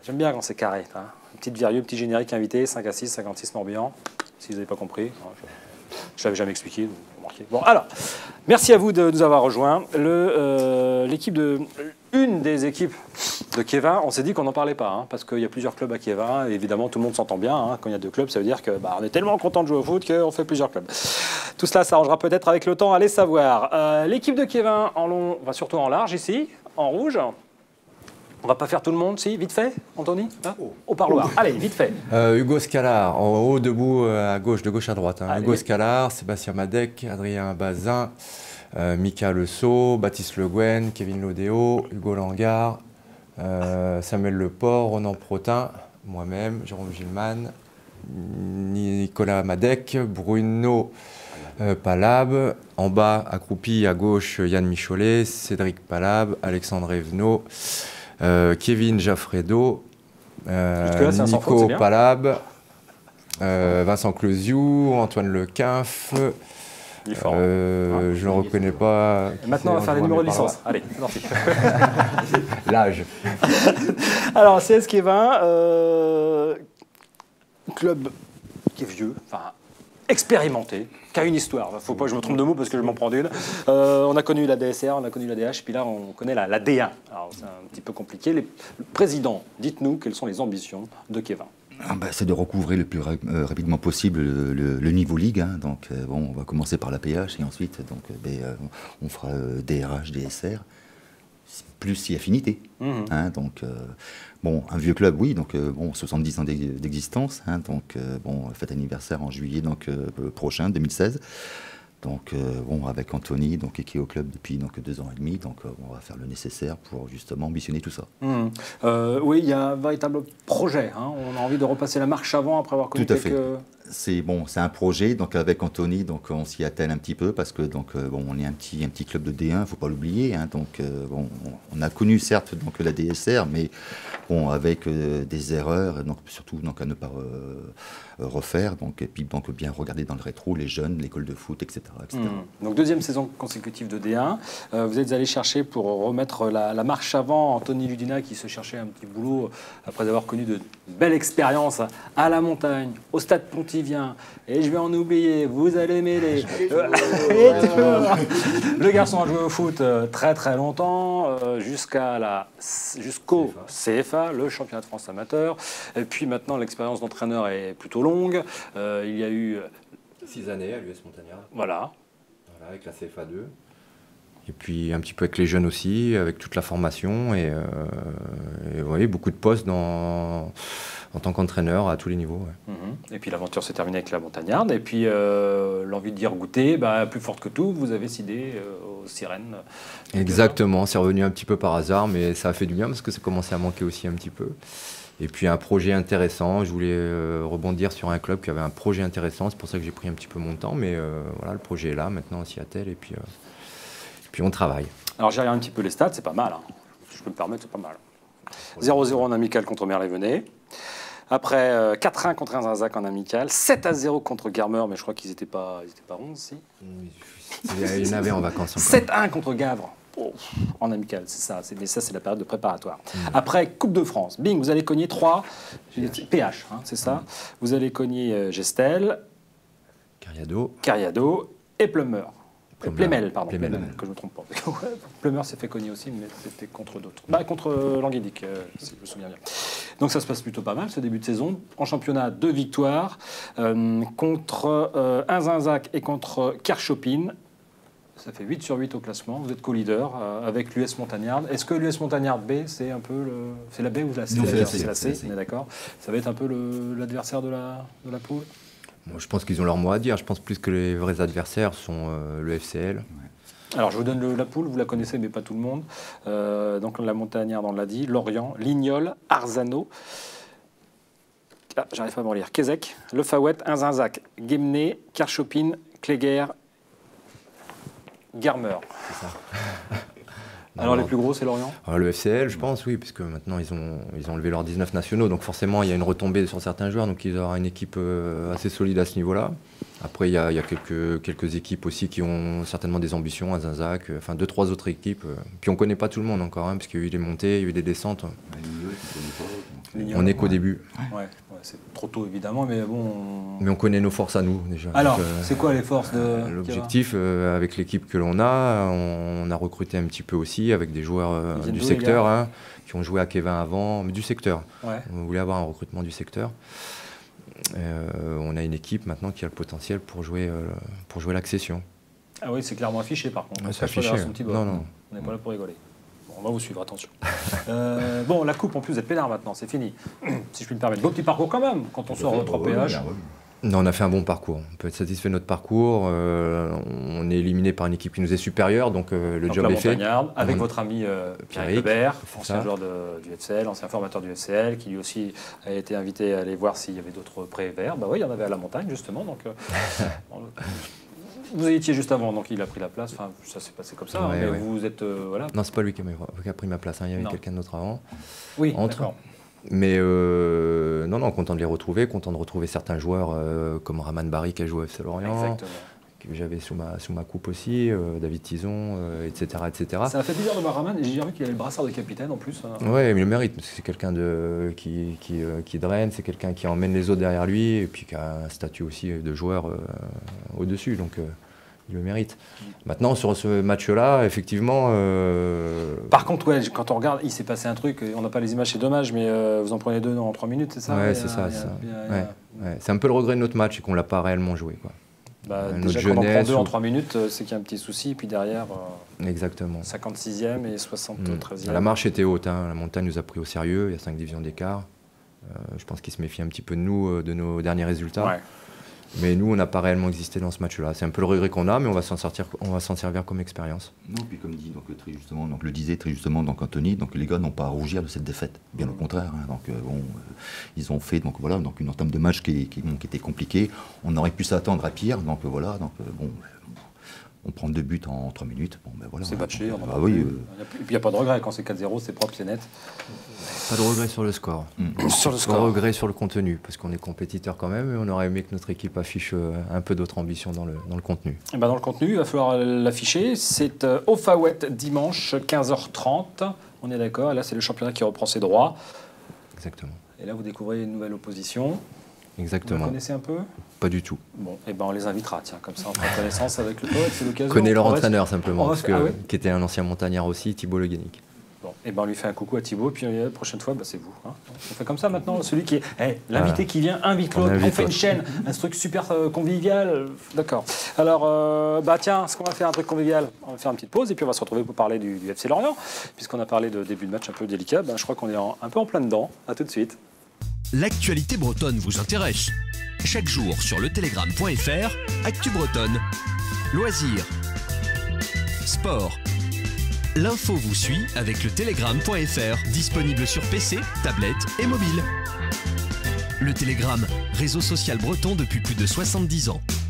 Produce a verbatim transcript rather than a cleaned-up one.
J'aime bien quand c'est carré. Hein. Une petite virgule, petit générique invité, cinq à six, cinquante-six Morbihan. Si vous n'avez pas compris, je ne l'avais jamais expliqué. Bon, alors, merci à vous de nous avoir rejoints. L'équipe le, euh, de, une des équipes de Kévin, on s'est dit qu'on n'en parlait pas, hein, parce qu'il y a plusieurs clubs à Kévin. Et évidemment, tout le monde s'entend bien. Hein, quand il y a deux clubs, ça veut dire qu'on bah, est tellement content de jouer au foot qu'on fait plusieurs clubs. Tout cela s'arrangera peut-être avec le temps, allez savoir. Euh, L'équipe de Kévin en long, va surtout en large ici, en rouge. On va pas faire tout le monde, si, vite fait, Anthony hein oh. Au parloir. Oh. Allez, vite fait. Euh, Hugo Scalard, en haut, debout, à gauche, de gauche à droite. Hein. Hugo Scalard, Sébastien Madec, Adrien Bazin, euh, Mika Le Sceau, Baptiste Le Guen, Kevin Lodéo, Hugo Langard, euh, Samuel Leport, Ronan Protin, moi-même, Jérôme Gilman, Nicolas Madec, Bruno euh, Palab, en bas, accroupi, à gauche, Yann Micholet, Cédric Palab, Alexandre Evenot, Euh, Kevin Jaffredo, euh, là, Nico faute, Palab, euh, Vincent Closiou, Antoine Lequinf. Euh, ouais. Je ne le reconnais pas. Et maintenant, on va faire les numéros de licence. Allez, l'âge. Alors, C S Kévin, euh, club qui est vieux, enfin expérimenté, qui a une histoire. Il ne faut pas que je me trompe de mots parce que je m'en prends d'une. Euh, on a connu la D S R, on a connu la D H, puis là on connaît la, la D un. Alors c'est un petit peu compliqué. Les, le président, dites-nous quelles sont les ambitions de Kévin. Ah bah, c'est de recouvrer le plus ra euh, rapidement possible le, le, le niveau ligue. Hein. Donc euh, bon, on va commencer par la P H et ensuite donc, euh, ben, euh, on fera euh, D R H, D S R. Plus si affinité. Mmh. Hein, donc, euh, bon, un vieux club, oui, donc euh, bon, soixante-dix ans d'existence. Hein, donc, euh, bon, fête anniversaire en juillet donc, euh, prochain, deux mille seize. Donc, euh, bon, avec Anthony, donc, qui est au club depuis donc, deux ans et demi, donc euh, on va faire le nécessaire pour justement ambitionner tout ça. Mmh. Euh, oui, il y a un véritable projet. Hein, on a envie de repasser la marche avant après avoir connu tout à quelques... fait. C'est bon, c'est un projet, donc avec Anthony, donc on s'y attelle un petit peu parce que donc euh, bon, on est un petit un petit club de D un, faut pas l'oublier. Hein, donc euh, bon, on a connu certes donc la D S R, mais bon avec euh, des erreurs, donc surtout donc à ne pas euh, refaire, donc et puis donc bien regarder dans le rétro les jeunes, l'école de foot, et cetera, et cetera. Mmh. Donc deuxième saison consécutive de D un, euh, vous êtes allé chercher pour remettre la, la marche avant Anthony Ludina qui se cherchait un petit boulot après avoir connu de belles expériences à la montagne, au stade Pontivien. Et je vais en oublier, vous allez m'aider. Le garçon a joué au foot très très longtemps, euh, jusqu'à la, jusqu'au C F A, le championnat de France amateur. Et puis maintenant, l'expérience d'entraîneur est plutôt longue. Euh, il y a eu... Six années à l'U S Montagnard. Voilà. Voilà. Avec la C F A deux. Et puis un petit peu avec les jeunes aussi, avec toute la formation. Et, euh, et oui, beaucoup de postes dans... en tant qu'entraîneur à tous les niveaux. Ouais. Mmh. Et puis l'aventure s'est terminée avec la Montagnarde. Et puis euh, l'envie de dire goûter, bah, plus forte que tout, vous avez cédé euh, aux Sirènes. Exactement, c'est revenu un petit peu par hasard, mais ça a fait du bien parce que ça commençait à manquer aussi un petit peu. Et puis un projet intéressant, je voulais euh, rebondir sur un club qui avait un projet intéressant, c'est pour ça que j'ai pris un petit peu mon temps, mais euh, voilà, le projet est là, maintenant on s'y attelle et puis, euh, et puis on travaille. Alors j'ai regardé un petit peu les stats, c'est pas mal, hein. Si je peux me permettre, c'est pas mal. zéro zéro en amical contre Merlet-Venay. Après, euh, quatre un contre Azinzac en amical, sept à zéro contre Garmer, mais je crois qu'ils n'étaient pas, ils étaient pas onze, si. Il y en avait en vacances encore. sept un contre Gavre, oh, en amical, c'est ça. Mais ça, c'est la période de préparatoire. Mmh. Après, Coupe de France, bing, vous allez cogner trois, P H, hein, c'est ça. Mmh. Vous allez cogner euh, Gestel, Cariado, Cariado et Plumeur. Plémel, pardon, Plémel. Plémel, que je ne me trompe pas. Plumeur s'est fait cogner aussi, mais c'était contre d'autres. Bah, contre euh, Languédic, euh, si je me souviens bien. Donc ça se passe plutôt pas mal, ce début de saison. En championnat, deux victoires euh, contre euh, Azinzac et contre Kerchopine. Ça fait huit sur huit au classement. Vous êtes co-leader euh, avec l'U S Montagnarde. Est-ce que l'U S Montagnarde B, c'est un peu le... C'est la B ou la C? Non, c'est la C. C'est la C, on est d'accord. Ça va être un peu l'adversaire de la, de la poule? Moi, je pense qu'ils ont leur mot à dire. Je pense plus que les vrais adversaires sont euh, le F C L. Ouais. Alors, je vous donne le, la poule, vous la connaissez, mais pas tout le monde. Euh, donc, la Montagnarde, on l'a dit, Lorient, Lignol, Arzano, ah, j'arrive pas à me relire, Kézek, Le Fawet, Azinzac, Guémené, Kerchopine, Cléguer, Garmer. C'est ça. Alors, les plus gros, c'est Lorient? Alors, le F C L, je pense, oui, puisque maintenant, ils ont, ils ont enlevé leurs dix-neuf nationaux. Donc, forcément, il y a une retombée sur certains joueurs. Donc, ils auront une équipe euh, assez solide à ce niveau-là. Après, il y a, il y a quelques, quelques équipes aussi qui ont certainement des ambitions, à Azinzac, euh, enfin, deux, trois autres équipes. Euh. Puis, on ne connaît pas tout le monde encore, hein, parce qu'il y a eu des montées, il y a eu des descentes. On n'est qu'au début. Ouais, ouais, c'est trop tôt évidemment, mais bon. Mais on connaît nos forces à nous déjà. Alors, Donc, euh, c'est quoi les forces de. L'objectif, euh, avec l'équipe que l'on a, on, on a recruté un petit peu aussi avec des joueurs euh, du secteur hein, qui ont joué à Kevin avant, mais du secteur. Ouais. On voulait avoir un recrutement du secteur. Euh, on a une équipe maintenant qui a le potentiel pour jouer, euh, pour jouer l'accession. Ah oui, c'est clairement affiché par contre. C'est affiché. Non, non. On n'est pas là pour rigoler. Bon, on va vous suivre, attention. euh, bon, la coupe en plus, vous êtes peinard maintenant, c'est fini. Si je puis me permettre. Beau petit parcours quand même, quand on sort trois P H. Non, on a fait un bon parcours. On peut être satisfait de notre parcours. Euh, on est éliminé par une équipe qui nous est supérieure, donc euh, le donc job est fait. Avec on... votre ami euh, Pierre Lebert, ancien joueur de, du F C L, ancien formateur du F C L, qui lui aussi a été invité à aller voir s'il y avait d'autres prêts verts. Bah oui, il y en avait à la montagne justement. Donc, euh, vous y étiez juste avant, donc il a pris la place. Enfin, ça s'est passé comme ça. Ouais, mais ouais. vous êtes euh, voilà. Non, c'est pas lui qui a, qui a pris ma place. Hein. Il y avait quelqu'un d'autre avant. Oui, d'accord. Mais euh, non, non, content de les retrouver, content de retrouver certains joueurs euh, comme Raman Barry qui a joué au F C Lorient, Exactement. que j'avais sous ma, sous ma coupe aussi, euh, David Tison, euh, et cetera, et cetera. Ça a fait plaisir de voir Raman, et j'ai vu qu'il avait le brassard de capitaine en plus. Hein. Oui, mais il le mérite, parce que c'est quelqu'un de, qui, qui, euh, qui draine, c'est quelqu'un qui emmène les autres derrière lui, et puis qui a un statut aussi de joueur euh, au-dessus. Donc, euh, il le mérite. Maintenant, sur ce match-là, effectivement... Euh... Par contre, ouais, quand on regarde, il s'est passé un truc, on n'a pas les images, c'est dommage, mais euh, vous en prenez deux en trois minutes, c'est ça? Ouais, c'est ça. ça. Ouais, ouais. C'est un peu le regret de notre match, c'est qu'on ne l'a pas réellement joué. Quoi. Bah, déjà, quand on prend deux ou... en trois minutes, c'est qu'il y a un petit souci, et puis derrière... Euh, Exactement. cinquante-sixième et soixante-treizième. Mmh. La marche était haute, hein. La montagne nous a pris au sérieux, il y a cinq divisions d'écart. Euh, je pense qu'il se méfie un petit peu de nous, de nos derniers résultats. Ouais. Mais nous, on n'a pas réellement existé dans ce match-là. C'est un peu le regret qu'on a, mais on va s'en sortir, on va s'en servir comme expérience. Non, puis comme dit, donc très justement, donc le disait très justement, donc Anthony, donc les gars n'ont pas à rougir de cette défaite, bien au contraire. Hein, donc euh, bon, euh, ils ont fait, donc voilà, donc une entame de match qui, qui, bon, qui était compliquée. On aurait pu s'attendre à pire, donc euh, voilà, donc euh, bon. On prend deux buts en trois minutes. Bon, ben voilà, c'est matché. Ah, bah, oui, euh... Et puis il n'y a pas de regret. Quand c'est quatre zéro, c'est propre, c'est net. Pas de regret sur le score. Mmh. Sur le score. Pas de regret sur le contenu, parce qu'on est compétiteur quand même, et on aurait aimé que notre équipe affiche un peu d'autres ambitions dans le, dans le contenu. Et ben dans le contenu, il va falloir l'afficher. C'est euh, au Fawet dimanche, quinze heures trente. On est d'accord. Et là, c'est le championnat qui reprend ses droits. Exactement. Et là, vous découvrez une nouvelle opposition. Exactement. Vous connaissez un peu? Pas du tout. Bon, et ben on les invitera, tiens, comme ça on prend connaissance avec le pote, c'est l'occasion. Connais leur entraîneur simplement, parce se... que, ah, oui qui était un ancien montagnard aussi, Thibaut Le Guénic. Bon, et ben on lui fait un coucou à Thibaut, puis la prochaine fois, bah, c'est vous. Hein. On fait comme ça maintenant, celui qui est hey, l'invité voilà. qui vient invite l'autre, on, on fait une chaîne, un truc super euh, convivial. D'accord. Alors, euh, bah tiens, ce qu'on va faire un truc convivial, on va faire une petite pause, et puis on va se retrouver pour parler du, du F C Lorient, puisqu'on a parlé de début de match un peu délicat. Ben, je crois qu'on est en, un peu en plein dedans. À tout de suite. L'actualité bretonne vous intéresse? Chaque jour sur le télégramme point F R, Actu Bretonne, loisirs, sport. L'info vous suit avec le télégramme point F R, disponible sur P C, tablette et mobile. Le Télégramme, réseau social breton depuis plus de soixante-dix ans.